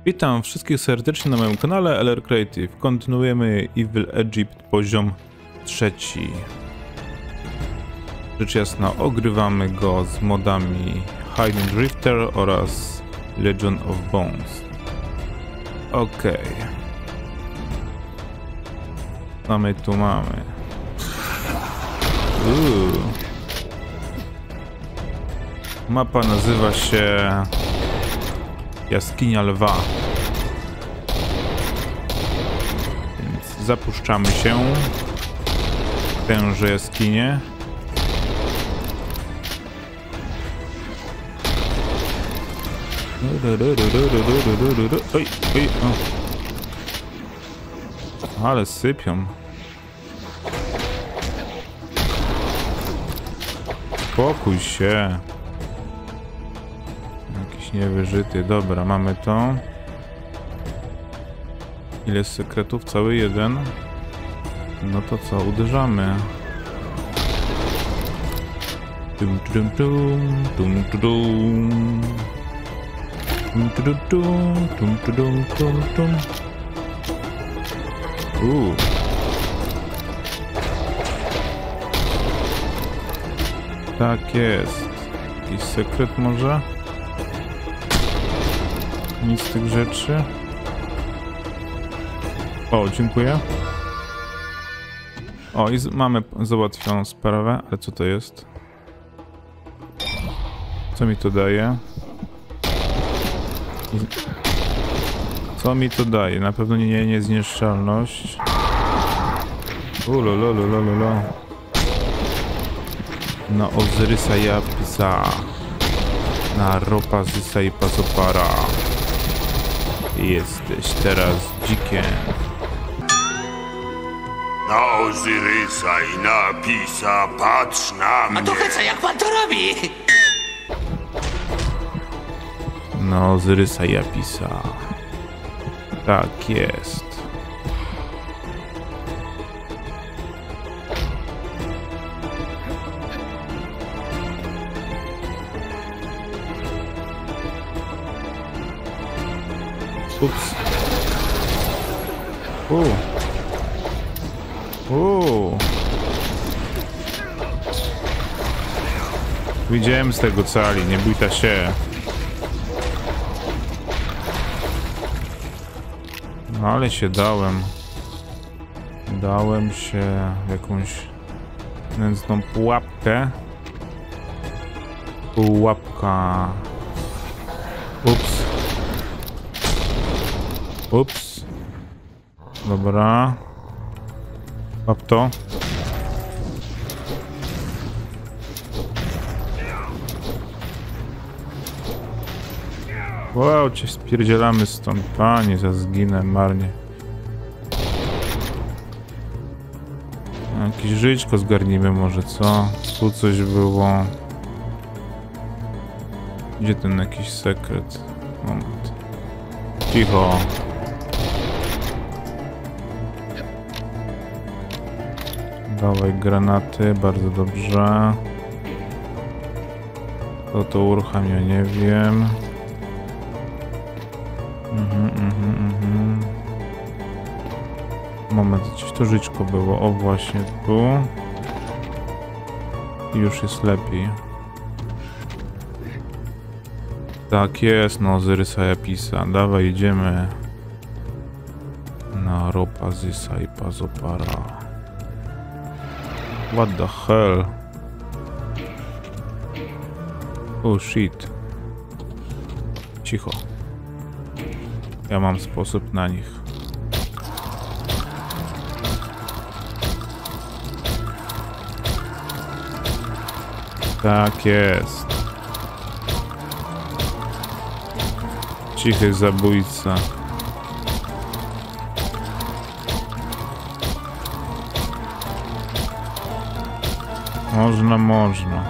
Witam wszystkich serdecznie na moim kanale LR Creative. Kontynuujemy Evil Egypt poziom 3. Rzecz jasna, ogrywamy go z modami Hidden Drifter oraz Legion of Bones. Ok. Co my tu mamy? Mapa nazywa się Jaskinia Lwa. Więc zapuszczamy się w tęże jaskinię. Oj, oj, o. Ale sypią. Spokój się. Jakiś niewyżyty. Dobra, mamy to. Ile sekretów? Cały jeden. No to co? Uderzamy. Tum tum tum tum tum tum tum tum tum tum tum. Tak jest. Jakiś sekret może? Nic z tych rzeczy. O, dziękuję. O, i mamy załatwioną sprawę, ale co to jest? Co mi to daje? Co mi to daje? Na pewno nie niezniszczalność. Ulolololololo. Na Ozyrysa i Apisa. Na Ropa, Zysa i Pasopara. Jesteś teraz dzikiem. Na Ozyrysa i na Apisa patrz na mnie. A to co, jak pan to robi? Na Ozyrysa i Apisa. Tak jest. Ups. Widziałem z tego cali, nie bój ta się. No ale się dałem. Dałem się w jakąś nędzną pułapkę. Pułapka. Ups. Ups. Dobra. Łap to. Wow, cię spierdzielamy stąd, panie, za zginę marnie. Jakieś żyćko zgarnijmy może, co? Tu coś było. Gdzie ten jakiś sekret? Moment. Cicho. Dawaj granaty, bardzo dobrze. Kto to uruchamia, nie wiem. Moment, gdzieś to żyćko było. O, właśnie tu. I już jest lepiej. Tak jest, no, Ozyrysa i Apisa. Dawaj, idziemy. Na Ropa, Zysa i Pasopara. What the hell? Oh shit. Cicho. Ja mam sposób na nich. Tak jest. Cichy zabójca. Można.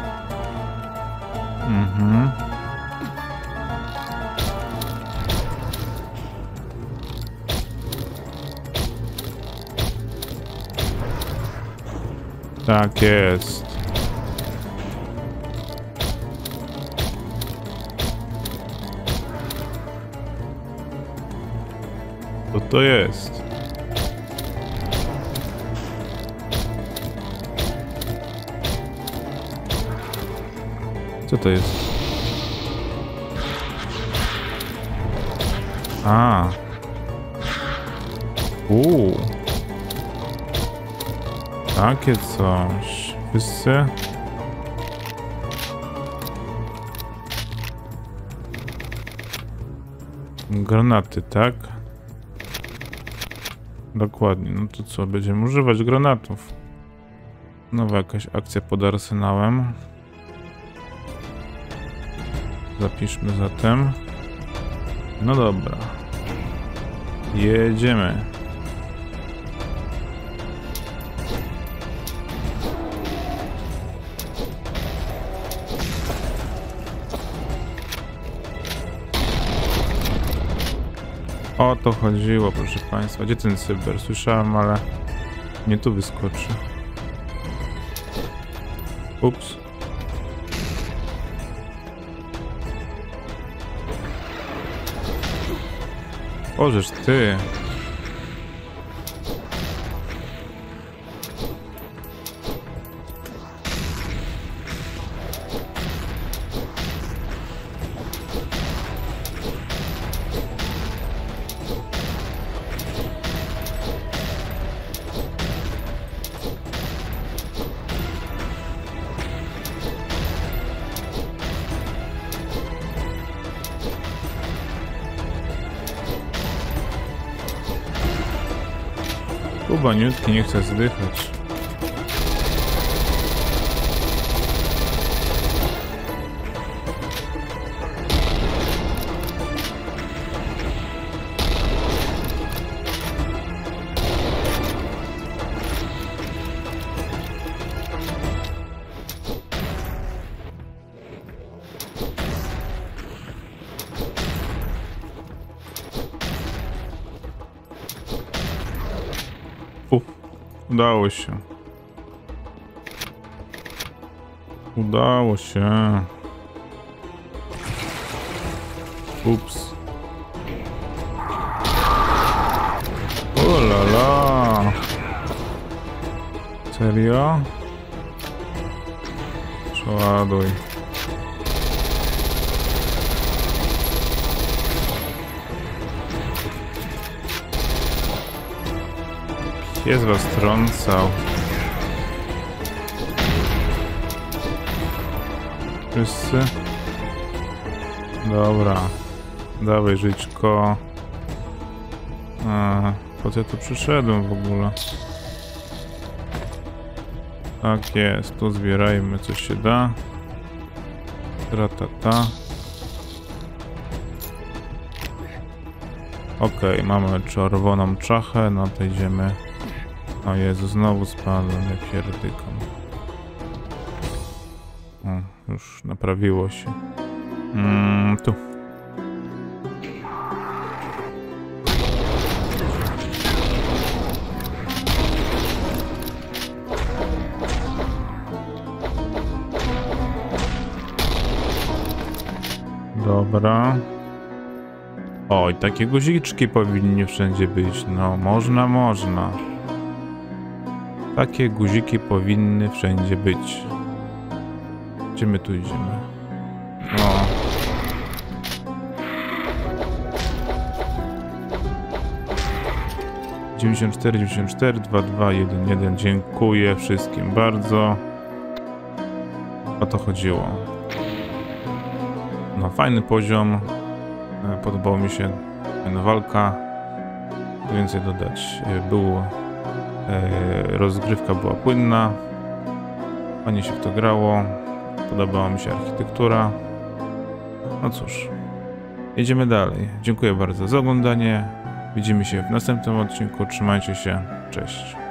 Tak jest. to jest? Co to jest? A. Takie coś. Wszyscy? Granaty, tak? Dokładnie. No to co? Będziemy używać granatów. Nowa jakaś akcja pod arsenałem. Zapiszmy zatem. No dobra. Jedziemy. O to chodziło, proszę państwa. Gdzie ten cyber? Słyszałem, ale nie tu wyskoczy. Ups. Ożeż ty. Kubaniutki nie chce zdychać. Udało się. Udało się. Ups. O la la. Serio? Przeładuj. Pies was trącał. Wszyscy? Dobra. Dawaj, żyćko. Po co ja tu przyszedłem w ogóle? Tak jest, tu zbierajmy co się da. Tratata. Okej, mamy czerwoną czachę, no to idziemy. O Jezu, znowu spadłem, ja pierdykam. O, już naprawiło się. Tu. Dobra. Oj, takie guziczki powinny wszędzie być. No, można. Takie guziki powinny wszędzie być. Gdzie my tu idziemy? O. Dziewięćdziesiąt cztery, 2211. Dziękuję wszystkim bardzo. O to chodziło. No, fajny poziom. Podobało mi się fajna walka. Co więcej dodać? Rozgrywka była płynna. Fajnie się w to grało. Podobała mi się architektura. No cóż. Jedziemy dalej. Dziękuję bardzo za oglądanie. Widzimy się w następnym odcinku. Trzymajcie się. Cześć.